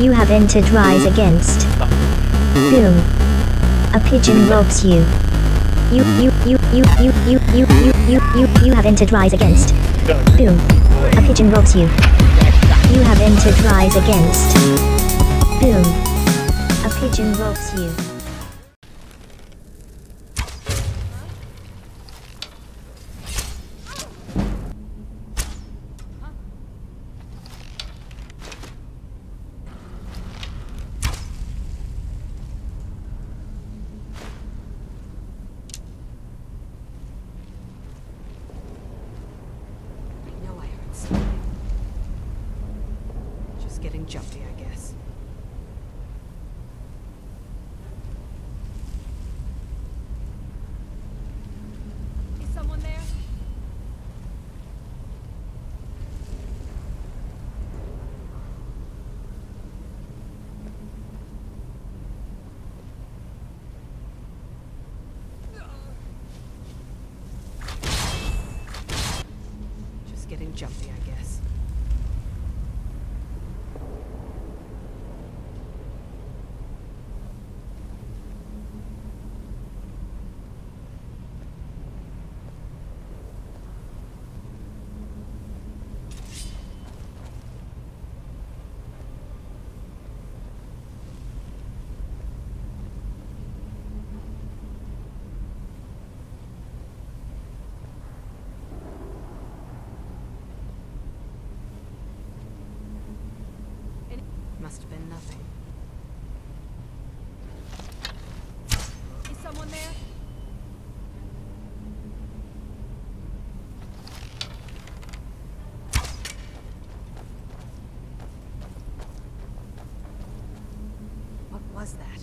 You have entered Rise Against. Boom. A pigeon robs you. You have entered Rise Against. Boom. A pigeon robs you. You have entered Rise Against. Boom. A pigeon robs you. Getting jumpy, I guess. Is someone there? Just getting jumpy, I guess. Must have been nothing. Is someone there? What was that?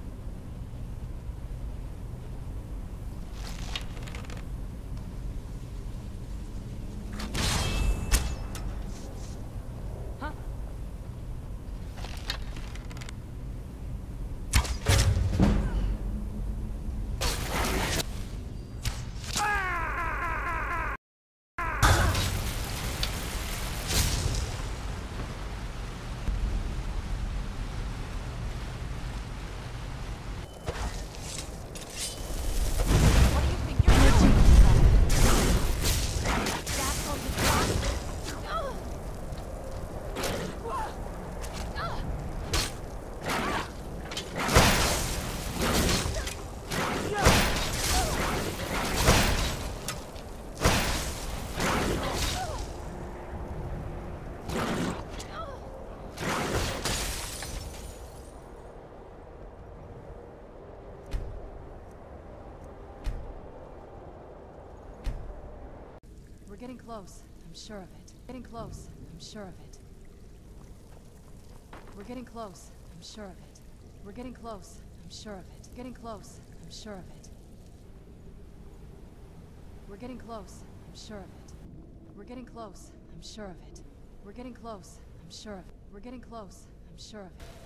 We're getting close. I'm sure of it. Getting close. I'm sure of it. We're getting close. I'm sure of it. We're getting close. I'm sure of it. Getting close. I'm sure of it. We're getting close. I'm sure of it. We're getting close. I'm sure of it. We're getting close. I'm sure of it. We're getting close. I'm sure of it.